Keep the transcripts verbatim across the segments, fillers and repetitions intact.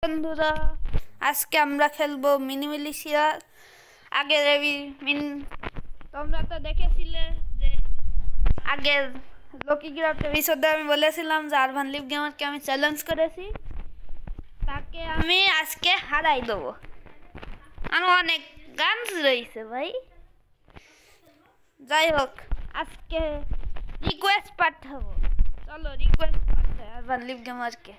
বন্ধুরা আজকে আমরা খেলবো মিনিমিলিশিয়া। আগের মিন তোমরা তো দেখেছিলে যে আগের লকি গ্রাফট এপিসোডে আমি বলেছিলাম যে আরবান লিভ গেমারকে আমি চ্যালেঞ্জ করেছি, তাকে আমি আজকে হারাই দেবো। আমার অনেক গানস রয়েছে ভাই। যাই হোক, আজকে রিকোয়েস্ট পাঠাবো। চলো রিকোয়েস্ট পাঠাই আরবান লিভ গেমারকে।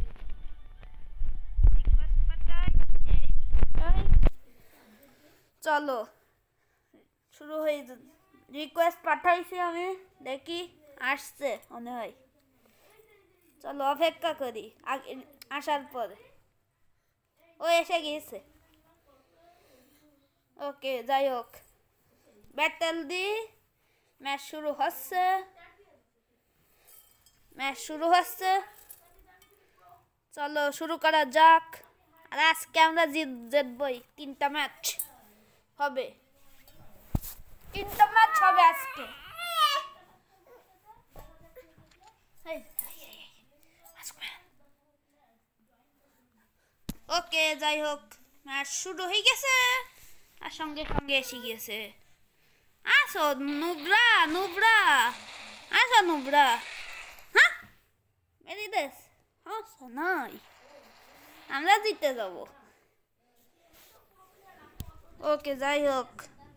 চলো শুরু হয়ে রিকোয়েস্ট পাঠাইছি আমি, দেখি আসছে মনে হয়। চলো অপেক্ষা করি আগে আসার পরে। ও এসে গিয়েছে। ওকে, যাই হোক, ব্যাটেল দি ম্যাচ শুরু হচ্ছে ম্যাচ শুরু হচ্ছে চলো শুরু করা যাক। আর আজকে আমরা জিত জিতবই। তিনটা ম্যাচ হবে তিনটা ম্যাচ হবে আজকে। ওকে, যাই হোক, ম্যাচ শুরু হয়ে গেছে আর সঙ্গে সঙ্গে এসে গিয়েছে। আসো নুবরা নুবরা আসো নুবরা। হ্যাঁ মেরি দেশ নাই, আমরা জিতে যাব। ওকে, যাই হোক,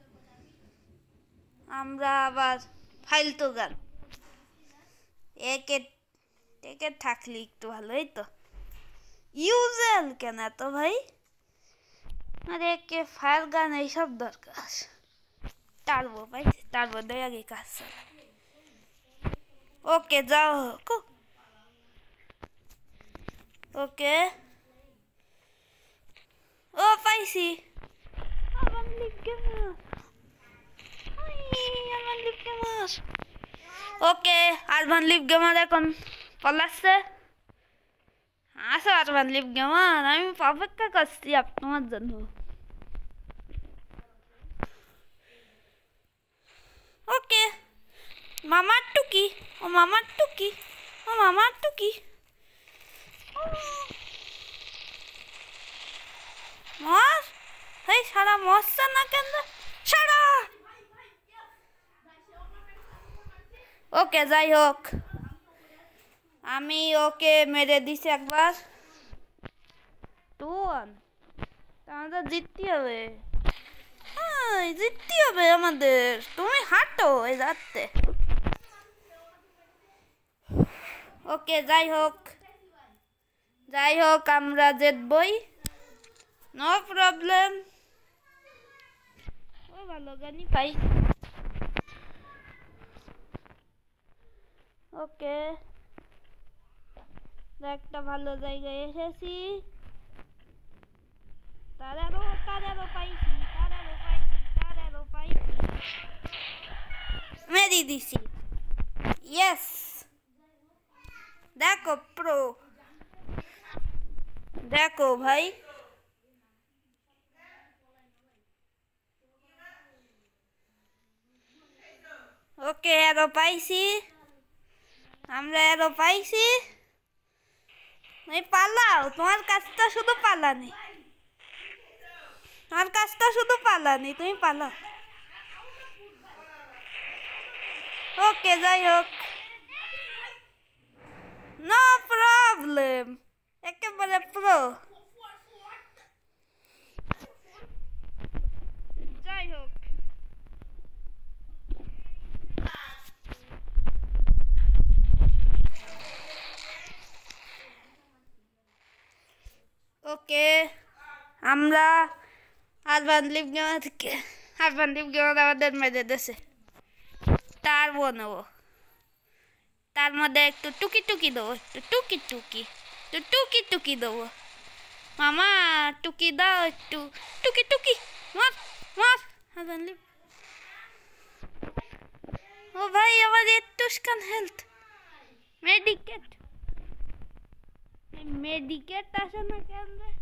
আমরা আবার ফালতু গান একে টেকে থাকলে একটু ভালোই তো। ইউজেল কেন তো ভাই, আরে একে ফায়ার গান এইসব দরকার। টারবো ভাই, টারবো দেয় আগে কাজ। ওকে, যাও হোক। ওকে, ও পাইছি। Urban Live Gamer, Urban Live Gamer. Okay, Urban Live Gamer এখন পলাচ্ছে। আসো আরবান লিভ গেমার, আমি অপেক্ষা করছি আপনার জন্য। ওকে, মামার টুকি, ও মামার টুকি, ও মামার টুকি। মর এই সারা মরছে না কেন সারা। ওকে, যাই হোক, আমি ওকে মেরে দিছি একবার। টু ওয়ান, আমাদের জিততে হবে। হ্যাঁ জিততে হবে আমাদের। তুমি হাঁটো এই যাচ্ছে। ওকে, যাই হোক যাই হোক আমরা জিতবই, নো প্রবলেম। ও ভালো গানই পাই। ওকে, একটা ভালো জায়গায় এসেছি। তারারও তারারও পাইছি তারারও পাইছি তারারও পাইছি মেরি দিছি। ইয়েস, দেখো প্রো, দেখো ভাই। ওকে, এরও পাইছি আমরা, এরও পাইছি। পালাও, তোমার কাজটা শুধু পালানি, তোমার কাজটা শুধু পালানি, তুমি পালাও। ওকে, যাই হোক, নো প্রবলেম, একেবারে প্রো। যাই হোক, ওকে, আমরা আরবান লিভ গেমার থেকে আরবান লিভ গেমার আমাদের মেরে দেশে টারবো নেবো। তার মধ্যে একটু টুকি টুকি দেবো, একটু টুকি টুকি একটু টুকি টুকি দেবো। মামা টুকি দাও, একটু টুকি টুকি। মার মার আরবান লিভ। ও ভাই, আমার একটু স্কান হেলথ মেডিকেট মেডিকেট আসে না কেন রে?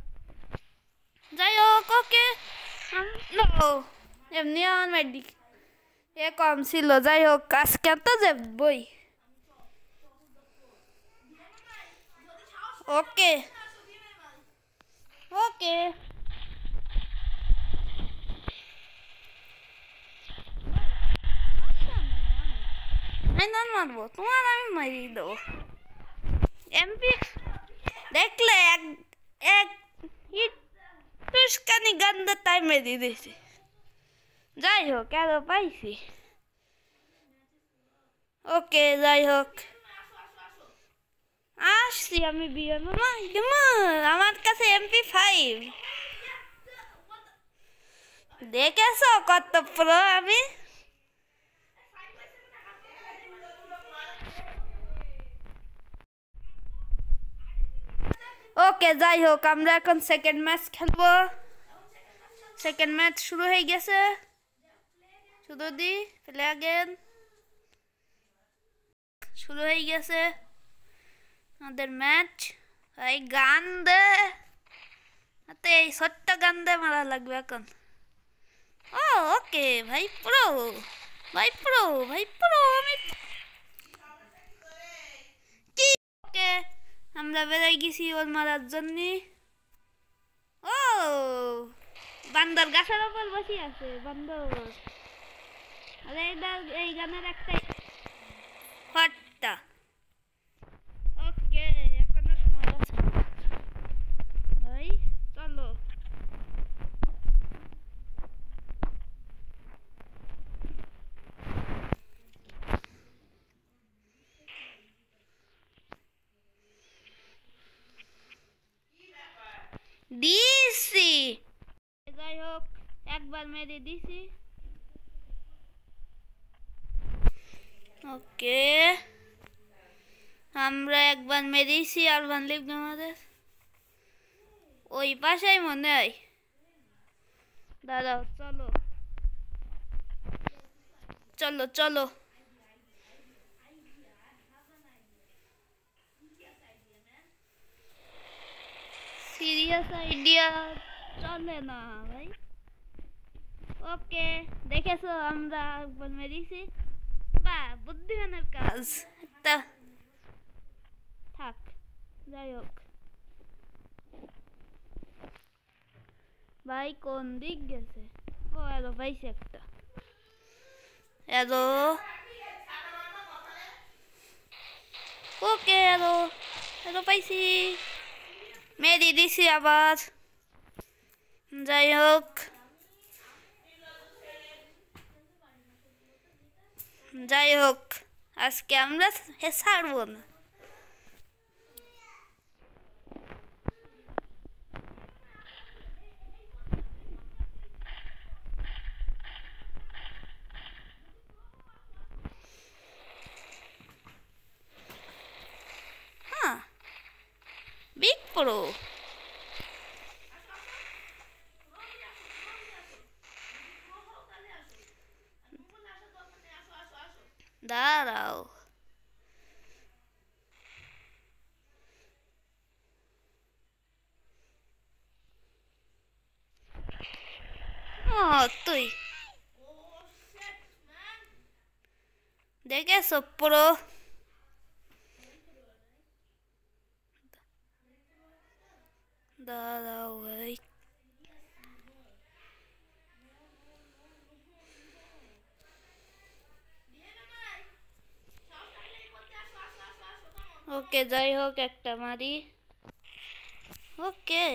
যাই হোক, ওকে, এমনি আমার মেডিকেট এ কম ছিল, যাই হোক আজকে তো যাবই। ওকে ওকে আমি নন মারবো, তোমার আমি মারি দেবো। এমপি দেখলে এক এক হিট টুসকানি গন্ধ তাই মেরে দিয়েছি। যাই হোক আরো পাইছি। ওকে যাই হোক আসছি আমি বিএমএমআই গেমার, আমার কাছে এমপি ফাইভ দেখেছো কত প্রো আমি। ওকে যাই হোক আমরা এখন সেকেন্ড ম্যাচ খেলবো। সেকেন্ড ম্যাচ শুরু হয়ে গেছে, শুরু দি প্লে अगेन শুরু হয়ে গেছে আমাদের ম্যাচ। এই গান দে, আতে এই ছোট্ট গান দে মারা লাগবে এখন। ও ওকে ভাই প্রো, ভাই প্রো, ভাই প্রো আমি কি। ওকে আমরা বেরাই গেছি ওর মারার জন্য। ও বান্দর গাছের উপর বসে আছে বান্দর। আরে এই গানের একটা হট্টা। ওকে এখনো সময় আছে ভাই, চলো দিছি। যাই হোক একবার মেরে দিছি। ওকে আমরা একবার মেরেছি আর বানলিপ আমাদের ওই পাশেই মনে হয়। দাঁড়াও চলো চলো চলো সিরিয়াস আইডিয়া চলে না ভাই। ওকে দেখেছো আমরা একবার মেরেছি, বা বুদ্ধিমানের কাজ একটা থাক। যাই হোক ভাই কোন দিক গেছে? ও এলো পাইছি একটা, এলো ওকে এলো এলো পাইছি, মেরে দিছি আবার। যাই হোক যাই হোক আজকে আমরা ছাড়বো না। হ্যাঁ বিগ প্রো দাঁড়াও। ও তুই দেখেছো প্রো, দাঁড়াও ভাই। ওকে যাই হোক একটা মারি। ওকে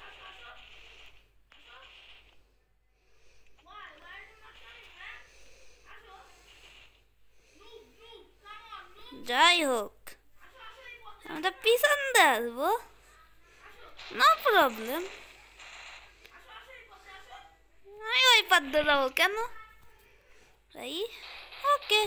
যাই হোক আমরা পিছন দিয়ে আসবো, নো প্রবলেম। আমি ওই পার দৌড়াবো কেন ভাই। ওকে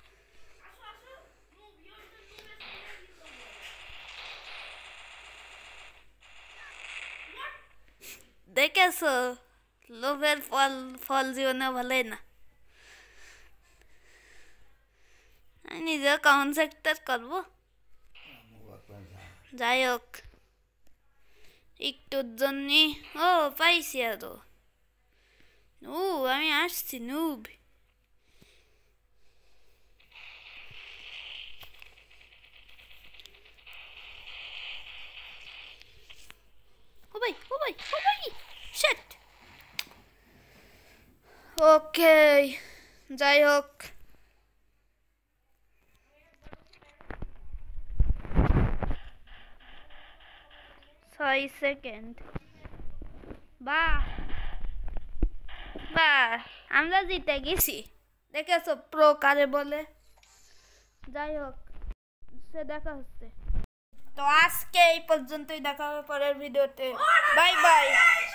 দেখেছো লোভের ফল ফল জীবনে ভালোই না। আমি নিজেও কমন সেক্টর করবো। যাই হোক একটুর জন্য ও পাইছি আরো। ও আমি আসছি নুব। ওকে যাই হোক ছয় সেকেন্ড বাহ বাহ আমরা জিতে গেছি দেখেছো প্রো কারে বলে যাই হোক সে দেখা হচ্ছে তো আজকে এই পর্যন্তই দেখা হবে পরের ভিডিওতে বাই বাই